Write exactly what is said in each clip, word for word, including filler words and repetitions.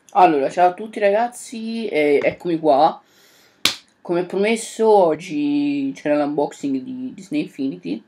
Allora, ciao a tutti ragazzi, e eccomi qua. Come promesso, oggi c'era l'unboxing di Disney Infinity.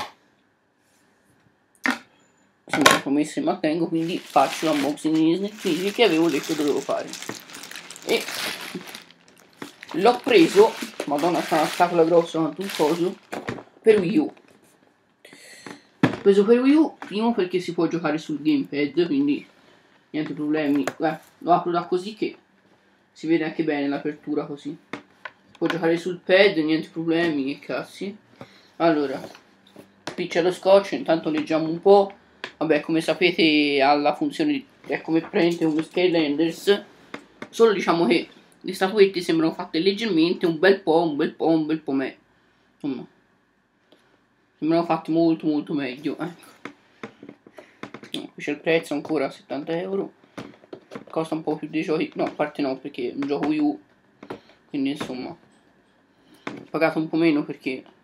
Come promesso mi mantengo, quindi faccio l'unboxing di Disney Infinity che avevo detto dovevo fare. E l'ho preso, madonna, c'è una scatola grossa, quanto un coso, per Wii U. L'ho preso per Wii U, primo perché si può giocare sul gamepad, quindi niente problemi. Beh, lo apro da così che si vede anche bene l'apertura così. Può giocare sul pad, niente problemi, che cazzi. Allora, qui c'è lo scotch, intanto leggiamo un po'. Vabbè, come sapete ha la funzione di, è come prende un Skylanders, solo diciamo che le statuette sembrano fatte leggermente un bel po', un bel po', un bel po' meglio. Insomma, sembrano fatte molto molto meglio, ecco. No, qui c'è il prezzo ancora, settanta euro. Costa un po' più dei giochi, no, a parte no, perché è un gioco Wii U, quindi insomma ho pagato un po' meno perché ho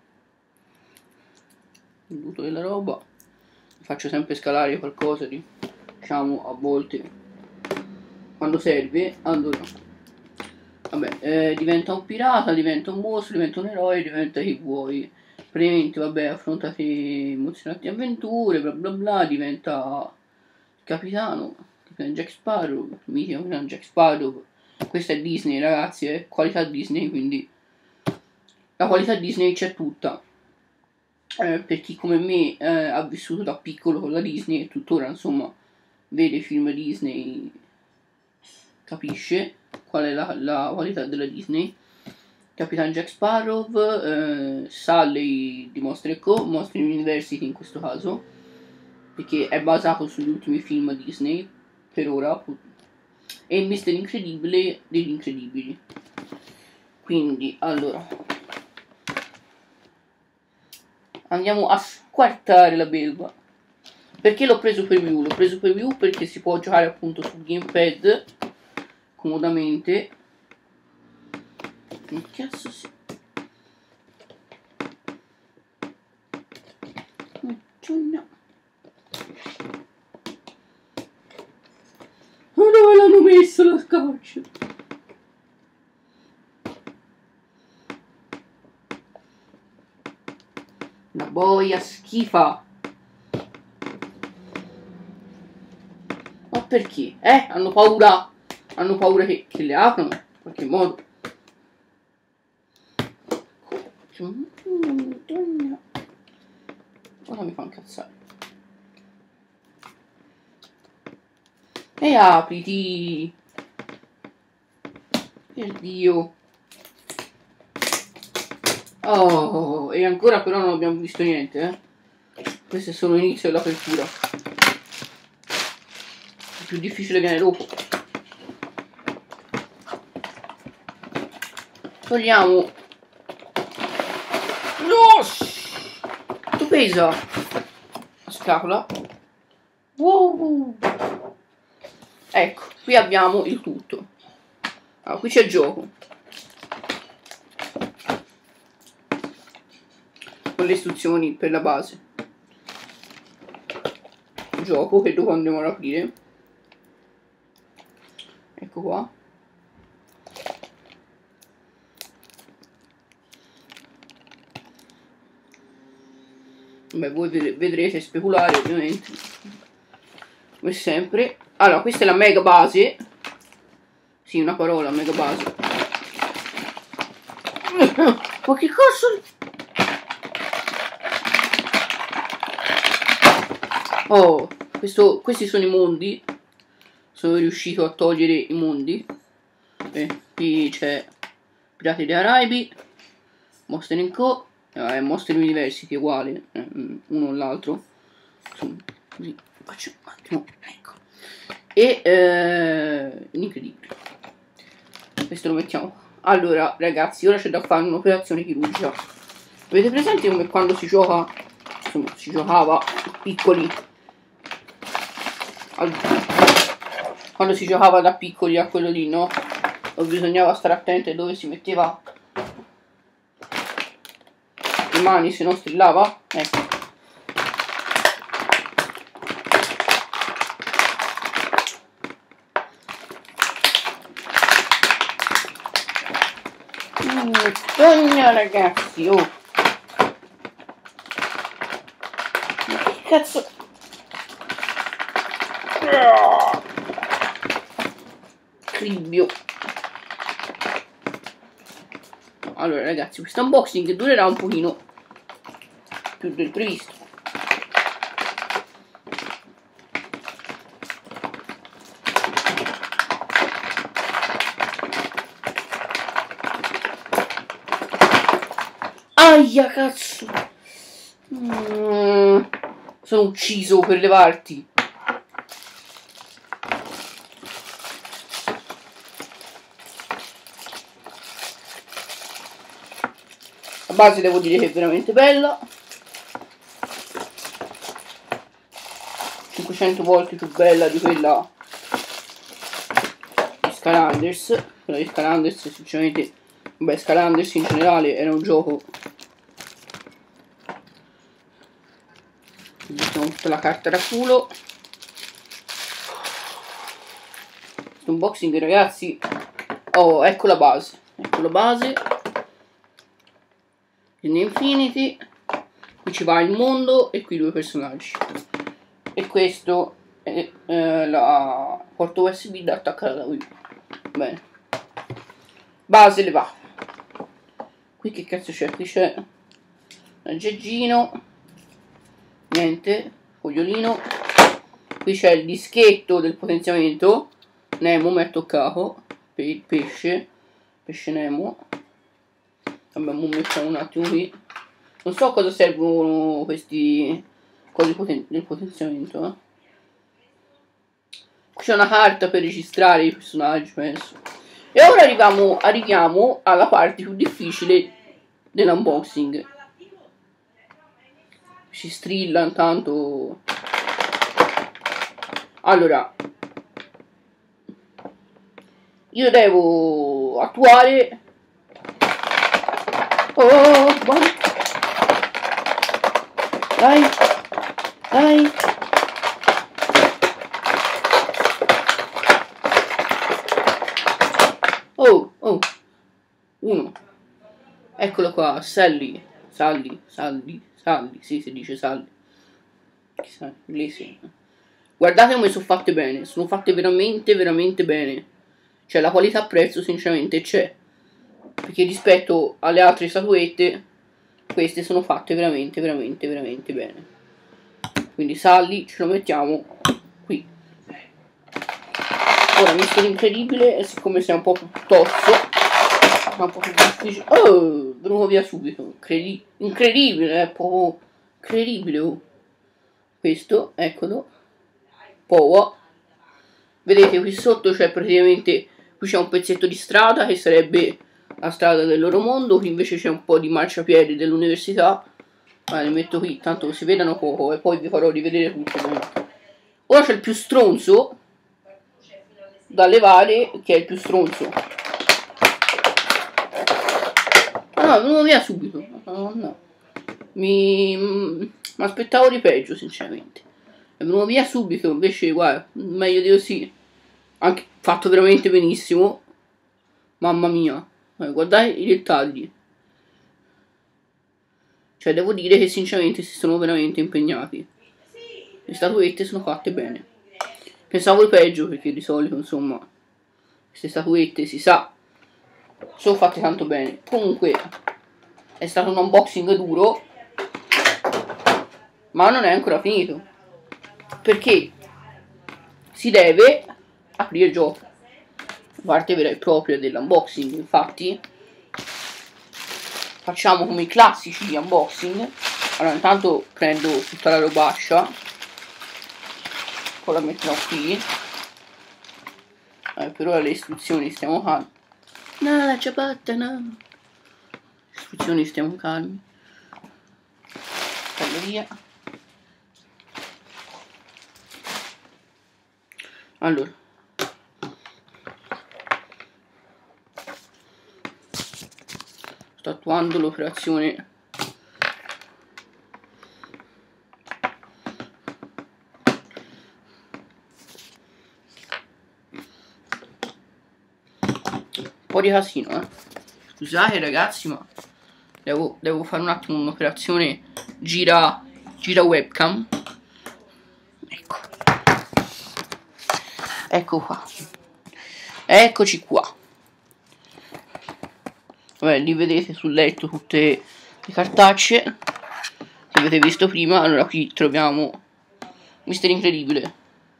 venduto della roba. Faccio sempre scalare qualcosa di, diciamo, a volte quando serve. Allora, vabbè, eh, diventa un pirata, diventa un mostro, diventa un eroe, diventa chi vuoi. Praticamente, vabbè, affrontate emozionanti avventure, bla bla bla, diventa capitano, capitano Jack Sparrow, mitico capitano Jack Sparrow. Questa è Disney, ragazzi, è qualità Disney, quindi la qualità Disney c'è tutta. Eh, per chi come me eh, ha vissuto da piccolo con la Disney e tuttora insomma vede film Disney, capisce qual è la, la qualità della Disney. Capitan Jack Sparrow, eh, Sully di Monster Co, Monster University in questo caso, perché è basato sugli ultimi film Disney per ora, e Mister Incredibile degli Incredibili. Quindi allora andiamo a squartare la belva. Perché l'ho preso per Wii U? L'ho preso per Wii U perché si può giocare appunto sul gamepad comodamente. Che cazzo si... No. Ma dove l'hanno messo lo scotch? La boia schifa. Ma perché? Eh? Hanno paura. Hanno paura che, che le aprono in qualche modo. Ora mi fa incazzare. E apriti. Per Dio. Oh, e ancora però non abbiamo visto niente, eh. Questo è solo l'inizio dell'apertura. Il più difficile viene dopo. Togliamo. No! Tu pesa la scatola. Wow. Ecco, qui abbiamo il tutto. Allora, qui c'è il gioco. Con le istruzioni per la base. Il gioco che dopo andiamo ad aprire. Ecco qua. Beh, voi vedrete speculare ovviamente, come sempre. Allora, questa è la mega base. Sì, una parola, mega base. Ma che cazzo? Oh, questo, questi sono i mondi. Sono riuscito a togliere i mondi. Beh, qui c'è Pirati dei Caraibi, Monster Co, eh, Monster University uguale, eh, uno o l'altro. Così faccio un attimo, ecco. E eh, l'incredibile. Questo lo mettiamo. Allora, ragazzi, ora c'è da fare un'operazione chirurgica. Avete presente come quando si gioca, insomma, si giocava piccoli? Quando si giocava da piccoli a quello lì, no? O bisognava stare attenti dove si metteva le mani, se non strillava. Ecco. Sogna ragazzi, oh. Ma che cazzo? Cribbio. Allora ragazzi, questo unboxing durerà un pochino più del previsto. Aia cazzo. mm, Sono ucciso per levarti. La base devo dire che è veramente bella, cinquecento volte più bella di quella di Skylanders. Quella di Skylanders sinceramente, beh, Skylanders in generale era un gioco. Mettiamo tutta la carta da culo. Questo unboxing ragazzi. Oh, ecco la base, ecco la base in Infinity. Qui ci va il mondo e qui due personaggi. E questo è eh, la porta U S B da attaccare alla Wii. Bene. Base levata. Qui che cazzo c'è? Qui c'è l'aggeggino. Niente. Fogliolino. Qui c'è il dischetto del potenziamento. Nemo mi ha toccato. Pe pesce. Pesce Nemo. Vabbè, mo mettiamo un attimo qui. Non so a cosa servono questi cose poten del potenziamento. Eh. Qui c'è una carta per registrare i personaggi, penso. E ora arriviamo, arriviamo alla parte più difficile dell'unboxing. Si strilla intanto. Allora, io devo attuare. Oh, buono. Dai, dai. Oh, oh, uno. Eccolo qua, Sally, Sally, Sally, Sally, sì, si dice Sally. Chissà, inglese. Guardate come sono fatte bene, sono fatte veramente, veramente bene. Cioè, la qualità prezzo sinceramente c'è. Perché rispetto alle altre statuette, queste sono fatte veramente, veramente, veramente bene. Quindi Sally ce lo mettiamo qui. Ora, mister Incredibile, e siccome sei un po' più tozzo, è un po' più difficile. Oh, venuto via subito. Incredi incredibile, è proprio incredibile. Oh. Questo, eccolo. Powa. Vedete qui sotto c'è praticamente, qui c'è un pezzetto di strada che sarebbe la strada del loro mondo, qui invece c'è un po' di marciapiedi dell'università. Ma li metto qui, tanto si vedano poco e poi vi farò rivedere tutto. Ora c'è il più stronzo da levare, che è il più stronzo. Ah, no, è venuto via subito. No, no. Mi... mi aspettavo di peggio, sinceramente. È venuto via subito, invece, guarda, meglio di così. Anche fatto veramente benissimo. Mamma mia. Guardate i dettagli. Cioè, devo dire che sinceramente si sono veramente impegnati. Le statuette sono fatte bene. Pensavo il peggio, perché di solito, insomma, queste statuette, si sa, sono fatte tanto bene. Comunque, è stato un unboxing duro, ma non è ancora finito. Perché si deve aprire il gioco. La parte vera e propria dell'unboxing, infatti, facciamo come i classici unboxing. Allora, intanto prendo tutta la robaccia. Poi la metterò qui. Eh, per ora le istruzioni stiamo calmi. No, la ciabatta, no. Istruzioni stiamo calmi. Taglio via. Allora. Sto attuando l'operazione. Un po' di casino, eh. Scusate ragazzi, ma devo, devo fare un attimo un'operazione gira, gira webcam. Ecco. Ecco qua. Eccoci qua. Vabbè, lì vedete sul letto tutte le cartacce che avete visto prima. Allora qui troviamo Mister Incredibile,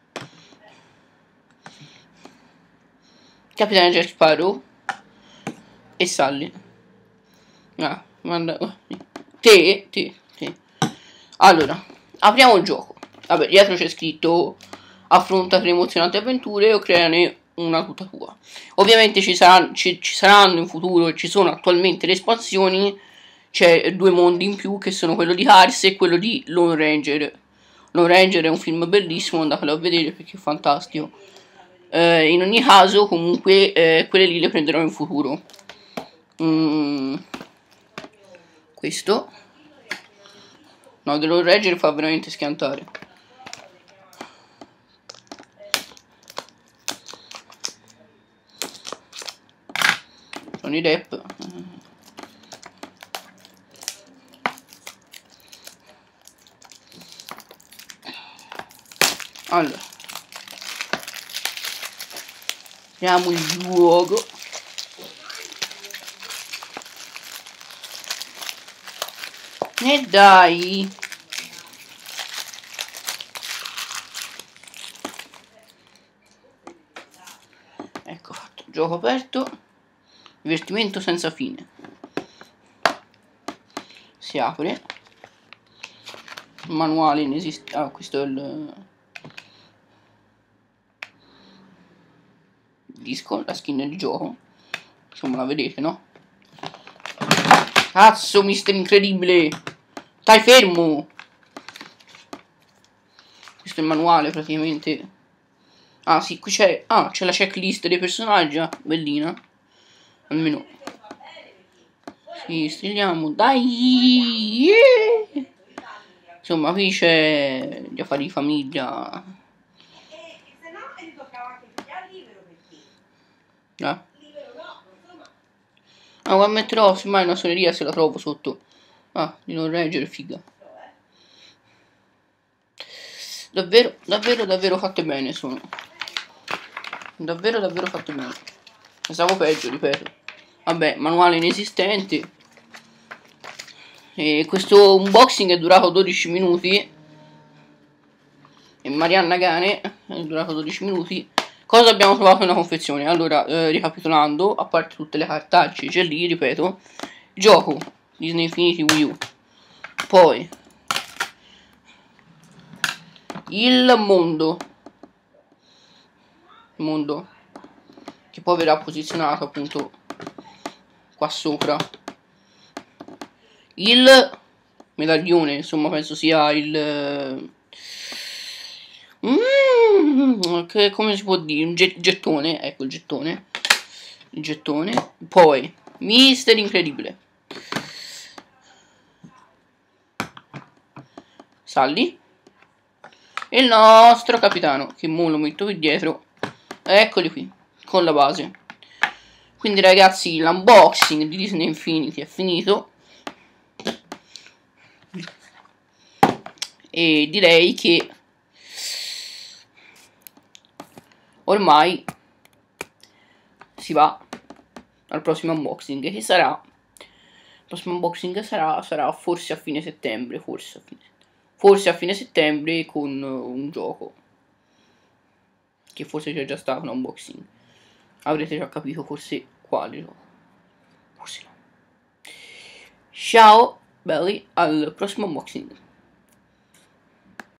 Capitano Jack Sparrow e Sally. Ah, manda... Te, te, te. Allora, apriamo il gioco. Vabbè, dietro c'è scritto affronta tre emozionanti avventure o creane una tutta tua. Ovviamente ci, sarà, ci, ci saranno in futuro e ci sono attualmente le espansioni. C'è due mondi in più che sono quello di Cars e quello di Lone Ranger. Lone Ranger è un film bellissimo, andatelo a vedere perché è fantastico. Eh, in ogni caso comunque eh, quelle lì le prenderò in futuro. Mm. Questo no, The Lone Ranger fa veramente schiantare. Johnny Depp. Allora, apriamo il gioco. E dai. Ecco fatto, gioco aperto. Divertimento senza fine. Si apre. Manuale inesistente. Ah, questo è il disco, la skin del gioco. Insomma, la vedete, no? Cazzo, Mister Incredibile! Stai fermo! Questo è il manuale, praticamente. Ah, sì, qui c'è... Ah, c'è la checklist dei personaggi. Bellina. Almeno... Sì, strigliamo. Dai! Yeah! Insomma, qui c'è gli affari di famiglia. Ah. Ah, ma metterò semmai una suoneria se la trovo sotto. Ah, di non reggere, figa. Davvero, davvero, davvero fatte bene sono. Davvero, davvero fatte bene. Pensavo peggio, ripeto. Vabbè, manuale inesistente. E questo unboxing è durato dodici minuti. E Marianna Gane è durato dodici minuti. Cosa abbiamo trovato nella confezione? Allora, eh, ricapitolando, a parte tutte le cartacce, c'è lì, ripeto, gioco Disney Infinity Wii U. Poi il mondo. Il mondo che poi verrà posizionato appunto qua sopra. Il medaglione, insomma, penso sia il... Mm, che, come si può dire? Un gettone, ecco il gettone. Il gettone. Poi, Mister Incredibile. Sally. E il nostro capitano, che mo lo metto qui dietro. Eccoli qui, con la base. Quindi ragazzi, l'unboxing di Disney Infinity è finito. E direi che ormai si va al prossimo unboxing, che sarà il prossimo unboxing sarà, sarà forse a fine settembre, forse a fine, forse a fine settembre con un gioco che forse c'è già stato un unboxing, avrete già capito forse quale gioco, forse no. Ciao belli, al prossimo unboxing.